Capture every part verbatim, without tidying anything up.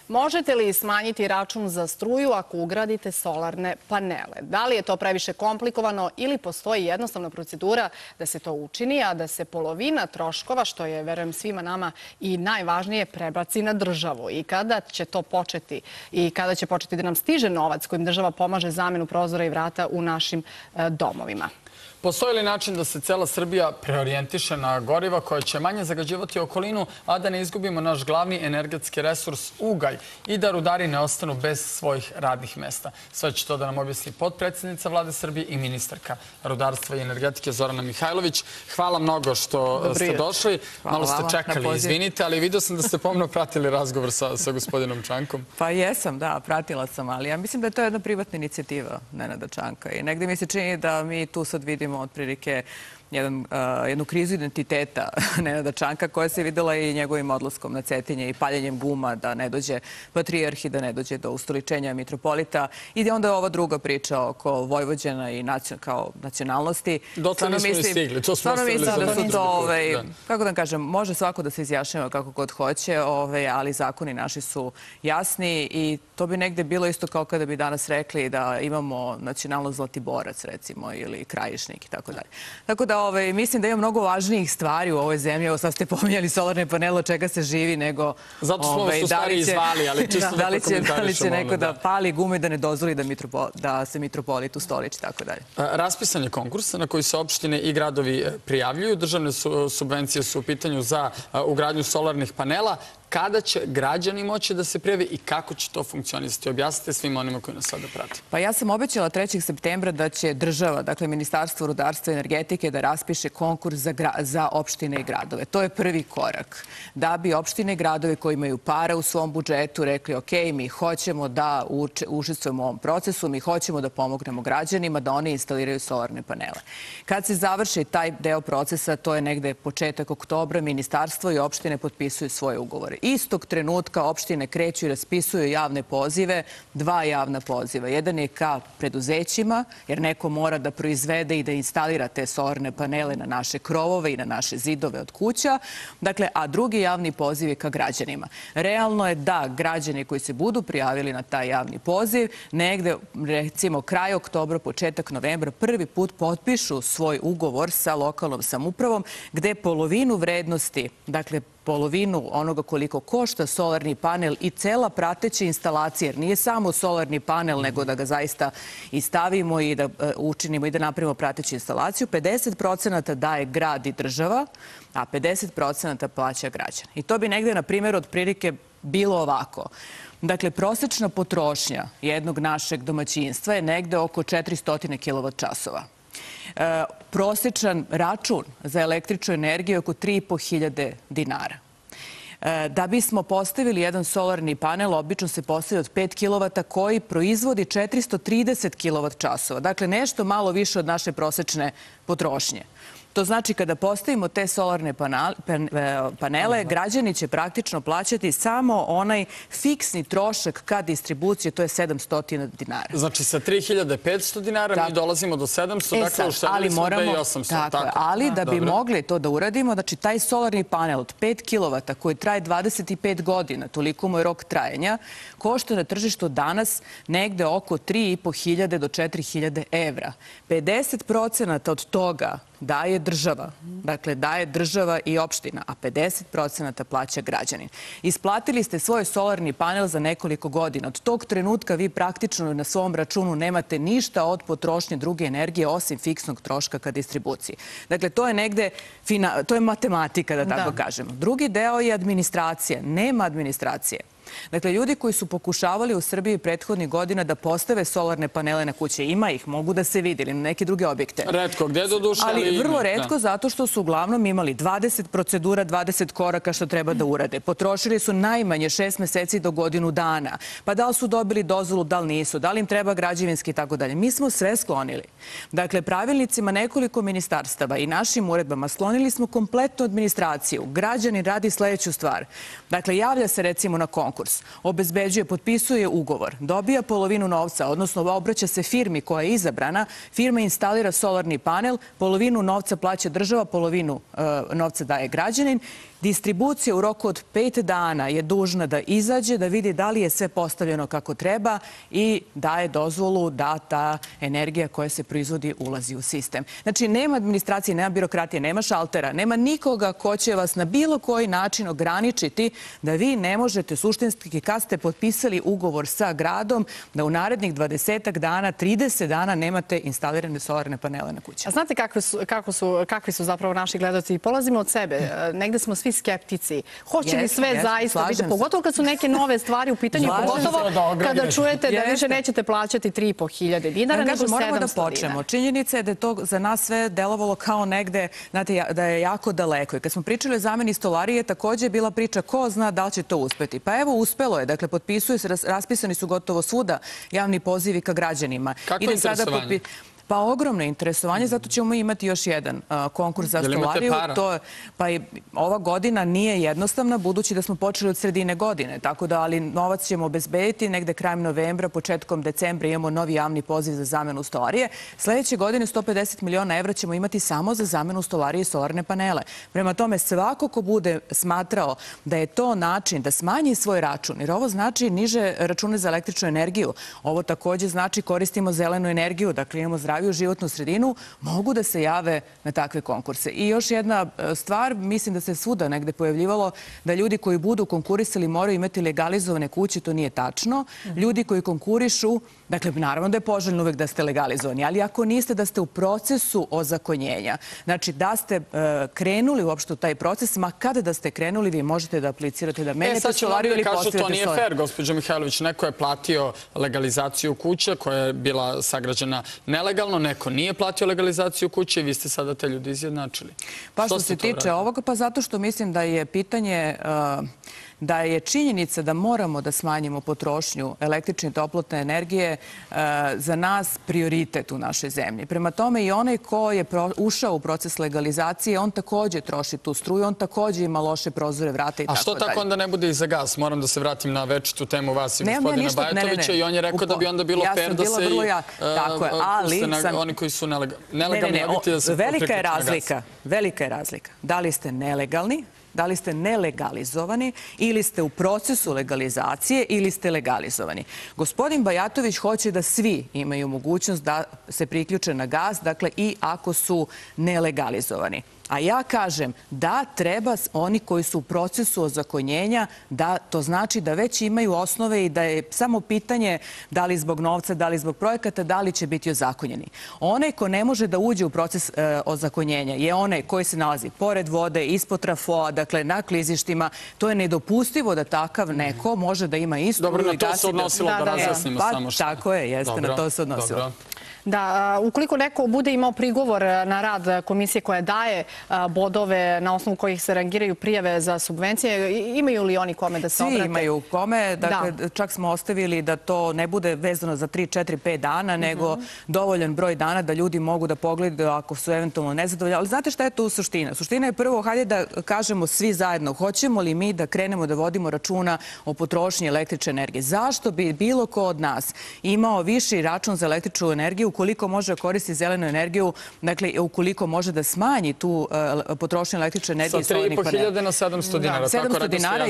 Možete li smanjiti račun za struju ako ugradite solarne panele? Da li je to previše komplikovano ili postoji jednostavna procedura da se to učini, a da se polovina troškova, što je, verujem, svima nama i najvažnije, prebaci na državu? I kada će to početi? I kada će početi da nam stiže novac kojim država pomaže zamenu prozora i vrata u našim domovima? Postoji li način da se cela Srbija preorijentiše na goriva koja će manje zagađivati okolinu, a da ne izgubimo naš glavni energetski resurs ugalj i da rudari ne ostanu bez svojih radnih mesta? Sve će to da nam objasni potpredsjednica Vlade Srbije i ministarka rudarstva i energetike Zorana Mihajlović. Hvala mnogo što ste došli. Malo ste čekali, izvinite, ali vidio sam da ste pomno pratili razgovor sa, sa gospodinom Čankom. Pa jesam, da, pratila sam, ali ja mislim da je to jedna privatna inicijativa Nenada Čanka i negde mi se čini da mi tu sad vidimo otprilike jedan, uh, jednu krizu identiteta Nenada Čanka koja se videla i njegovim odlaskom na Cetinje i paljenjem guma da ne dođe patrijarh i da ne dođe do ustoličenja mitropolita. I onda je ova druga priča oko Vojvođana i nacion, kao nacionalnosti. Dotle nismo ni stigli. To smo stvarno mislim da su to, ovaj, da. kako da kažem, može svako da se izjašnjava kako god hoće, ovaj, ali zakoni naši su jasni i to bi negde bilo isto kao kada bi danas rekli da imamo nacionalno Zlatiborac, recimo, ili Krajišnik i tako dalje. Tako da Ove, mislim da ima mnogo važnijih stvari u ovoj zemlji. Evo sad ste pominjali solarne panele, od čega se živi, nego... Zato smo ove, su stvari izvali, ali čisto da, da li će, da li će neko ono, da. da pali gume da ne dozvoli da, mitropo, da se mitropolit ustoliči, tako dalje. Raspisan je konkurs na koji se opštine i gradovi prijavljuju. Državne su, subvencije su u pitanju za ugradnju solarnih panela. Kada će građani moći da se prijave i kako će to funkcionisati? Objasnite svim onima koji nas sada prati. Pa ja sam obećala trećeg septembra da će država, dakle Ministarstvo rudarstva i energetike, da raspiše konkurs za, za opštine i gradove. To je prvi korak. Da bi opštine i gradovi koji imaju para u svom budžetu rekli ok, mi hoćemo da učestvujemo u ovom procesu, mi hoćemo da pomognemo građanima da oni instaliraju solarne panele. Kad se završi taj deo procesa, to je negde početak oktobra, ministarstvo i opštine potpisuju svoje ugovore. Istog trenutka opštine kreću i raspisuju javne pozive, dva javna poziva. Jedan je ka preduzećima, jer neko mora da proizvede i da instalira te solarne panele na naše krovove i na naše zidove od kuća. Dakle, a drugi javni poziv je ka građanima. Realno je da građani koji se budu prijavili na taj javni poziv, negde, recimo, kraj oktobra, početak novembra, prvi put potpišu svoj ugovor sa lokalnom samoupravom, gde polovinu vrednosti, dakle, polovinu onoga koliko košta solarni panel i cela prateća instalacija, jer nije samo solarni panel, nego da ga zaista i stavimo i da učinimo i da napravimo prateću instalaciju, pedeset procenata daje grad i država, a pedeset procenata plaća građan. I to bi negde, na primjer, otprilike bilo ovako. Dakle, prosečna potrošnja jednog našeg domaćinstva je negde oko četiristo kilovat časova. E, prosečan račun za električnu energiju je oko tri i po hiljade dinara. E, da bismo postavili jedan solarni panel, obično se postavlja od pet kilovata koji proizvodi četiristo trideset kilovat časova. Dakle, nešto malo više od naše prosečne potrošnje. To znači kada postavimo te solarne panele, građani će praktično plaćati samo onaj fiksni trošak ka distribuciji, to je sedamsto dinara. Znači sa tri hiljade petsto dinara mi dolazimo do sedamsto, dakle uštedili smo dve hiljade osamsto. Ali da bi mogli to da uradimo, znači taj solarni panel od pet kilovata koji traje dvadeset pet godina, toliko mu je rok trajanja, košta na tržištu danas negde oko tri i po hiljade do četiri hiljade evra. pedeset procenata od toga daje država. Dakle, daje država i opština, a pedeset procenata plaća građanin. Isplatili ste svoj solarni panel za nekoliko godina. Od tog trenutka vi praktično na svom računu nemate ništa od potrošnje druge energije osim fiksnog troška ka distribuciji. Dakle, to je negde, to je matematika, da tako kažemo. Drugi deo je administracija. Nema administracije. Dakle, ljudi koji su pokušavali u Srbiji prethodnih godina da postave solarne panele na kuće, ima ih, mogu da se vidi, ili na neke druge objekte. Retko, gdje do duše, ali ima. Ali vrlo retko, zato što su uglavnom imali dvadeset procedura, dvadeset koraka što treba da urade. Potrošili su najmanje šest meseci do godinu dana. Pa da li su dobili dozvolu, da li nisu, da li im treba građevinski i tako dalje. Mi smo sve sklonili. Dakle, pravilnicima nekoliko ministarstava i našim uredbama sklonili smo kompletnu administraciju. Građanin radi sledeću stvar. Dakle, javlja se recimo na konkurs. konkurs, obezbeđuje, potpisuje ugovor, dobija polovinu novca, odnosno obraća se firmi koja je izabrana, firma instalira solarni panel, polovinu novca plaća država, polovinu novca daje građanin. Distribucija u roku od pet dana je dužna da izađe, da vidi da li je sve postavljeno kako treba i daje dozvolu da ta energija koja se proizvodi ulazi u sistem. Znači, nema administracije, nema birokratije, nema šaltera, nema nikoga ko će vas na bilo koji način ograničiti da vi ne možete suštinski, kad ste potpisali ugovor sa gradom, da u narednih dvadesetak dana, trideset dana nemate instalirane solarne panele na kući. A znate kakvi su, kako su, kakvi su zapravo naši gledaoci? Polazimo od sebe. Negde smo svi skeptici. Hoće li sve zaista biti? Pogotovo kad su neke nove stvari u pitanju, pogotovo kada čujete da više nećete plaćati tri i po hiljade dinara, nego sedamsto dinara. Moramo da počnemo. Činjenica je da je to za nas sve delovalo kao negde, znate, da je jako daleko. I kad smo pričali o zameni stolarije, takođe je bila priča ko zna da li će to uspeti. Pa evo, uspelo je. Dakle, potpisuje se, raspisani su gotovo svuda javni pozivi ka građanima. Kako je interesovanje? Pa ogromno interesovanje, zato ćemo imati još jedan konkurs za stolariju. Pa i ova godina nije jednostavna, budući da smo počeli od sredine godine. Tako da, ali novac ćemo obezbediti negde krajem novembra, početkom decembra imamo novi javni poziv za zamenu stolarije. Sledeće godine sto pedeset miliona evra ćemo imati samo za zamenu stolarije i solarne panele. Prema tome, svako ko bude smatrao da je to način da smanji svoj račun, jer ovo znači niže račune za električnu energiju. Ovo takođe znači koristimo zelenu energiju, dakle imamo zdraviju životnu sredinu, mogu da se jave na takve konkurse. I još jedna stvar, mislim da se svuda negde pojavljivalo da ljudi koji budu konkurisali moraju imati legalizovane kuće, to nije tačno. Ljudi koji konkurišu, dakle, naravno da je poželjno uvek da ste legalizovani, ali ako niste, da ste u procesu ozakonjenja. Znači, da ste krenuli uopšte u taj proces, ma kada da ste krenuli, vi možete da aplicirate, da menjate solariju ili postavite solariju. To nije fair, gospođo Mihajlović. Neko je platio legalizaciju kuće koja je bila sagrađena nelegalno, neko nije platio legalizaciju kuće i vi ste sada te ljudi izjednačili. Pa što se tiče ovoga, pa zato što mislim da je pitanje da je činjenica da moramo da smanjimo potrošnju električne i toplotne energije za nas prioritet u našoj zemlji. Prema tome i onaj ko je ušao u proces legalizacije, on takođe troši tu struju, on takođe ima loše prozore, vrata i tako dalje. A što tako onda ne bude i za gas? Moram da se vratim na večitu temu vas i gospodina Bajatovića i on je rekao da bi onda bilo fair da se i puste oni koji su nelegalni. Velika je razlika. Velika je razlika. Da li ste nelegalni, da li ste nelegalizovani ili ste u procesu legalizacije ili ste legalizovani. Gospodin Bajatović hoće da svi imaju mogućnost da se priključe na gas, dakle i ako su nelegalizovani. A ja kažem da treba oni koji su u procesu ozakonjenja, da to znači da već imaju osnove i da je samo pitanje da li zbog novca, da li zbog projekata, da li će biti ozakonjeni. Onaj ko ne može da uđe u proces ozakonjenja je onaj koji se nalazi pored vode, ispod trafoa, dakle na klizištima. To je nedopustivo da takav neko može da ima istu... Dobro, na to se odnosilo da razjasnimo samo što. Tako je, jeste, na to se odnosilo. Da, ukoliko neko bude imao prigovor na rad komisije koja daje bodove na osnovu kojih se rangiraju prijave za subvencije, imaju li oni kome da se obrate? Svi imaju kome. Dakle, čak smo ostavili da to ne bude vezano za tri, četiri, pet dana, nego dovoljan broj dana da ljudi mogu da pogledaju ako su eventualno nezadovoljni. Ali znate šta je tu suština? Suština je prvo, hajde da kažemo svi zajedno, hoćemo li mi da krenemo da vodimo računa o potrošnji električne energije? Zašto bi bilo ko od nas imao viši račun za električnu energiju ukoliko može da koristi zelenu energiju, dakle, ukoliko može da smanji tu potrošnju električne energije i solarnih panela. Sa tri i po hiljade na sedamsto dinara. sedamsto dinara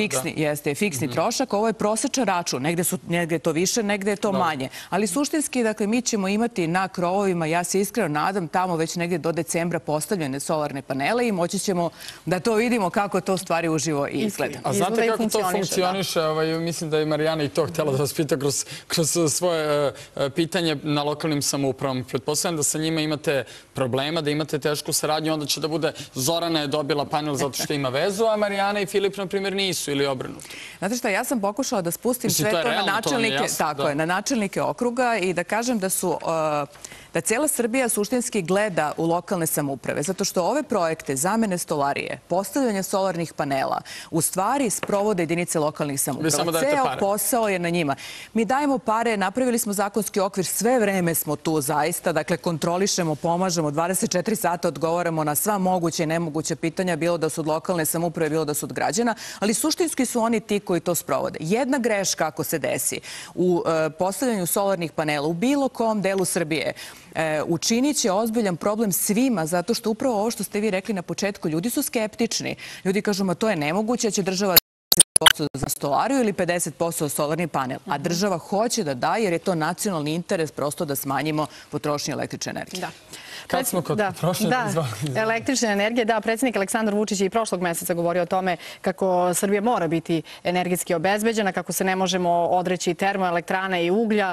jeste fiksni trošak. Ovo je prosečan račun. Negde je to više, negde je to manje. Ali suštinski, dakle, mi ćemo imati na krovovima, ja se iskreno nadam, tamo već negde do decembra postavljene solarne panele i moći ćemo da to vidimo kako to stvari uživo izgleda. A znate kako to funkcioniše? Mislim da je Marijana i to htjela da vas pita kroz svoje pitanje na lokalnim samoupravom. Pretpostavljam da sa njima imate problema, da imate tešku saradnju, onda će da bude Zorana je dobila panel zato što ima vezu, a Marijana i Filip, na primjer, nisu ili obrnuto. Znate šta, ja sam pokušala da spustim sve to na načelnike, tako je, na načelnike okruga i da kažem da su da cijela Srbija suštinski gleda u lokalne samouprave, zato što ove projekte zamene stolarije, postavljanja solarnih panela, u stvari sprovode jedinice lokalnih samouprava. Ceo posao je na njima. Mi dajemo pare, napravili smo zakonski okvir, sve vreme smo tu zaista, dakle kontrolišemo, pomažemo, dvadeset četiri sata odgovaramo na sva moguće i nemoguće pitanja, bilo da su od lokalne samouprave, bilo da su od građana, ali suštinski su oni ti koji to sprovode. Jedna greška ako se desi u e, postavljanju solarnih panela u bilo kom delu Srbije, e, učinit će ozbiljan problem svima, zato što upravo ovo što ste vi rekli na početku, ljudi su skeptični. Ljudi kažu, ma to je nemoguće, će država pedeset posto za stolariju ili pedeset posto za solarni panel. A država hoće da da, jer je to nacionalni interes prosto da smanjimo potrošnju električne energije. Da. Kad smo kod da, potrošnje... Da, električne energije, da, predsjednik Aleksandar Vučić je i prošlog meseca govorio o tome kako Srbija mora biti energetski obezbeđena, kako se ne možemo odreći termoelektrane i uglja.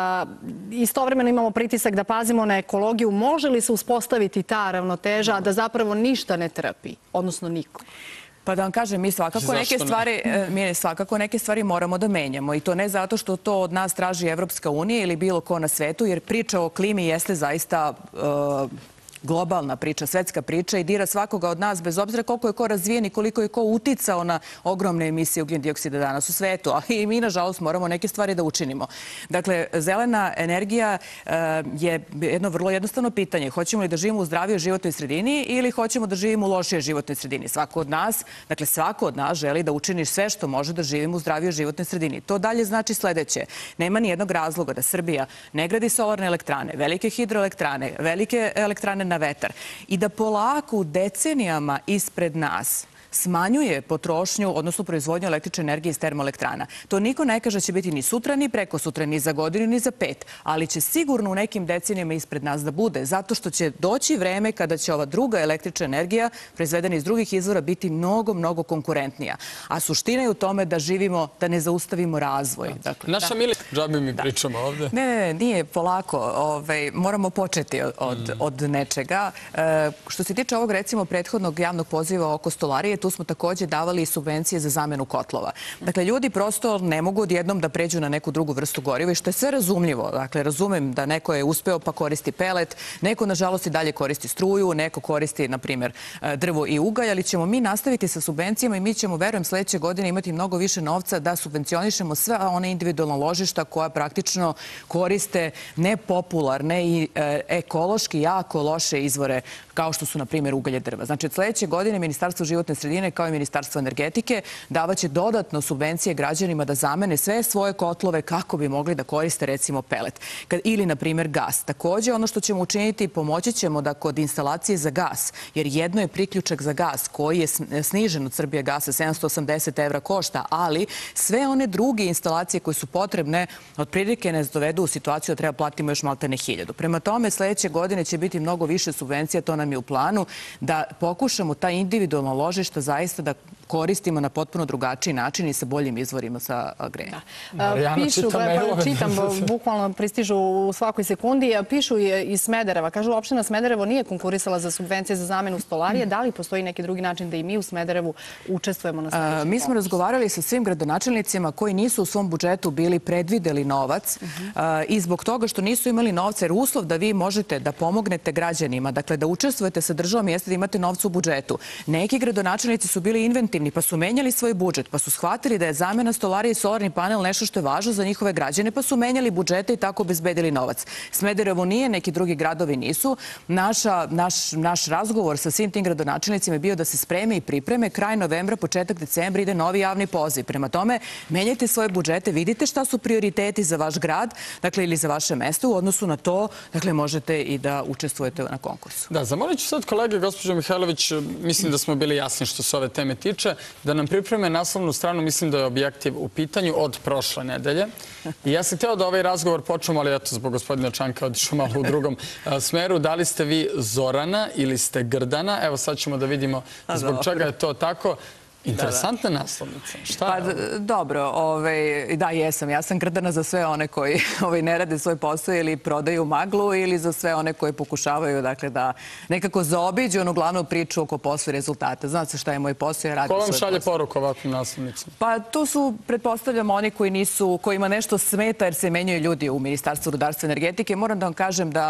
Istovremeno imamo pritisak da pazimo na ekologiju. Može li se uspostaviti ta ravnoteža, a da zapravo ništa ne trpi, odnosno niko? Pa da vam kažem, mi svakako neke stvari, mi svakako neke stvari moramo da menjamo i to ne zato što to od nas traži Evropska unija ili bilo ko na svetu, jer priča o klimi jeste zaista uh, globalna priča, svetska priča i dira svakoga od nas, bez obzira koliko je ko razvijen i koliko je ko uticao na ogromne emisije ugljen dioksida danas u svetu. A i mi, nažalost, moramo neke stvari da učinimo. Dakle, zelena energija uh, je jedno vrlo jednostavno pitanje. Hoćemo li da živimo u zdravijoj životnoj sredini ili hoćemo da živimo u lošijoj životnoj sredini? Svako od nas, dakle, svako od nas želi da učini sve što može da živimo u zdravijoj životnoj sredini. To dalje znači sledeće. Nema ni jednog razloga da Srbija ne gradi solarne elektrane, velike hidroelektrane, velike elektrane na vetar i da polako u decenijama ispred nas smanjuje potrošnju, odnosno proizvodnju električne energije iz termoelektrana. To niko ne kaže da će biti ni sutra, ni preko sutra, ni za godinu, ni za pet, ali će sigurno u nekim decenijama ispred nas da bude, zato što će doći vreme kada će ova druga električna energija, proizvedena iz drugih izvora, biti mnogo, mnogo konkurentnija. A suština je u tome da živimo, da ne zaustavimo razvoj. Dakle, Naša Mili, džabe mi pričamo ovde. Ne, ne, nije polako. Ovaj, moramo početi od, od nečega. E, što se tiče ovog, recimo, prethodnog javnog poziva oko stolarije, tu smo takođe davali subvencije za zamenu kotlova. Dakle, ljudi prosto ne mogu odjednom da pređu na neku drugu vrstu goriva i što je sve razumljivo. Dakle, razumem da neko je uspeo pa koristi pelet, neko, nažalost, i dalje koristi struju, neko koristi, na primjer, drvo i ugalj, ali ćemo mi nastaviti sa subvencijama i mi ćemo, verujem, sledeće godine imati mnogo više novca da subvencionišemo sve one individualna ložišta koja praktično koriste nepopularne i e, ekološki jako loše izvore kao što su, na primjer, ugalje drva. Znači, od sledeće godine Ministarstvo životne sredine kao i Ministarstvo energetike davaće dodatno subvencije građanima da zamene sve svoje kotlove kako bi mogli da koriste, recimo, pelet. Ili, na primjer, gas. Takođe, ono što ćemo učiniti, pomoći ćemo da kod instalacije za gas, jer jedno je priključak za gas koji je snižen od Srbije gasa, sedamsto osamdeset evra košta, ali sve one druge instalacije koje su potrebne otprilike nas dovedu u situaciju da treba platimo još maltene hiljadu. Prema tome, sledeće godine će biti mnogo više subvencija, to nam je u planu, da pokušamo ta individualna ložišta zaista da koristimo na potpuno drugačiji način i sa boljim izvorima sa grejanja. Da. Pišu, pa čitam, bukvalno pristižu u svakoj sekundi, pišu iz Smedereva. Kažu, opština Smederevo nije konkurisala za subvencije za zamenu stolarije. Da li postoji neki drugi način da i mi u Smederevu učestvujemo na sledećem? Mi smo razgovarali sa svim gradonačelnicima koji nisu u svom budžetu bili predvideli novac i zbog toga što nisu imali novca, jer uslov da vi možete da pomognete građanima, dakle da učestvujete sa državom, jeste da imate novca u budžetu. Neki gradonačelnici su bili inventivni, pa su menjali svoj budžet, pa su shvatili da je zamena stolarije i solarni panel nešto što je važno za njihove građane, pa su menjali budžete i tako obezbedili novac. Smederevo nije, neki drugi gradovi nisu. Naša, naš, naš razgovor sa svim tim gradonačelnicima je bio da se spreme i pripreme. Kraj novembra, početak decembra ide novi javni poziv. Prema tome, menjajte svoje budžete, vidite šta su prioriteti za vaš grad, dakle, ili za vaše mesto. U odnosu na to, dakle, možete i da učestvujete na konkursu. Da, zamolit ću sad kolege, gospođo Mihajlović, mislim da smo bili jasni što se ove teme tiče, da nam pripreme naslovnu stranu, mislim da je objektiv u pitanju od prošle nedelje. I ja sam hteo da ovaj razgovor počnemo, ali eto, zbog gospodina Čanka otišao malo u drugom smeru. Da li ste vi Zorana ili ste Grdana? Evo sad ćemo da vidimo zbog čega je to tako. Interesantna naslovnica. Šta je ovo? Dobro, da, jesam. Ja sam Grdana za sve one koji ne rade svoj posao ili prodaju maglu ili za sve one koji pokušavaju da nekako zaobiđu onu glavnu priču oko posla i rezultata. Znate šta je moj posao, ja radim svoj posao. Ko vam šalje poruku ovakvim naslovnicama? Pa to su, pretpostavljam, oni koji nisu, kojima nešto smeta jer se menjaju ljudi u Ministarstvu rudarstva i energetike. Moram da vam kažem da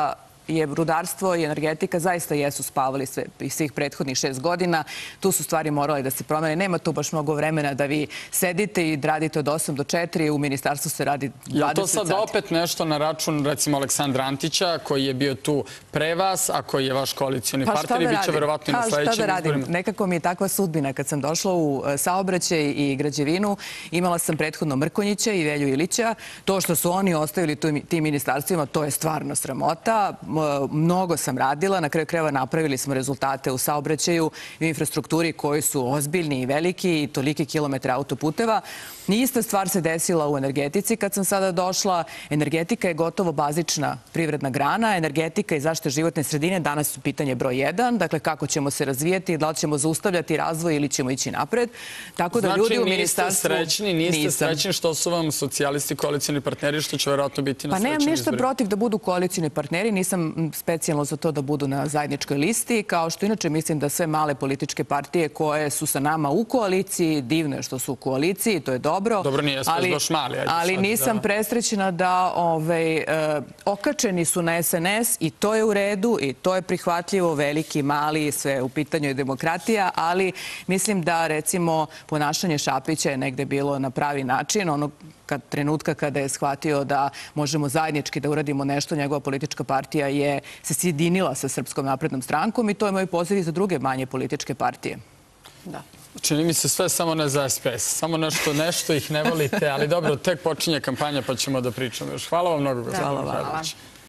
je rudarstvo i energetika zaista jesu spavali sve, svih prethodnih šest godina. Tu su stvari morale da se promene. Nema tu baš mnogo vremena da vi sedite i radite od osam do četiri. U ministarstvu se radi dvadeset sati. Je to sad opet nešto na račun, recimo, Aleksandra Antića, koji je bio tu pre vas, a koji je vaš koalicioni partner i bit će verovatno i na sledećim izborima? Nekako mi je takva sudbina. Kad sam došla u saobraćaj i građevinu, imala sam prethodno Mrkonjića i Velju Ilića. To što su oni ostavili tim ministarstvima, to je stvarno sramota. Mnogo sam radila. Na kraju krajeva napravili smo rezultate u saobraćaju i u infrastrukturi koji su ozbiljni i veliki i toliki kilometre autoputeva. Ista stvar se desila u energetici kad sam sada došla. Energetika je gotovo bazična privredna grana. Energetika i zaštita životne sredine danas su pitanje broj jedan. Dakle, kako ćemo se razvijati, da li ćemo zaustavljati razvoj ili ćemo ići napred. Tako da ljudi u ministarstvu... Znači, niste srećni, niste srećni što su vam socijalisti koalicijni partneri, što će verovatno biti na pa sledećim nemam izborima? ništa protiv da budu koalicijni partneri. Nisam specijalno za to da budu na zajedničkoj listi. Kao što inače mislim da sve male političke partije koje su sa nama u koaliciji, divno je što su u koaliciji, to je dobro. Dobro, nije spes baš mali. Ali nisam presrećena da okačeni su na es en es i to je u redu i to je prihvatljivo, veliki, mali, sve u pitanju je demokratija, ali mislim da recimo ponašanje Šapića je negde bilo na pravi način. Onog trenutka kada je shvatio da možemo zajednički da uradimo nešto, njegova politička partija je se sjedinila sa Srpskom naprednom strankom i to je moj poziv za druge manje političke partije. Da. Čini mi se sve samo ne za es pe es. Samo nešto, nešto ih ne volite, ali dobro, tek počinje kampanja pa ćemo da pričamo još. Hvala vam mnogo, gospodine Mihajlović.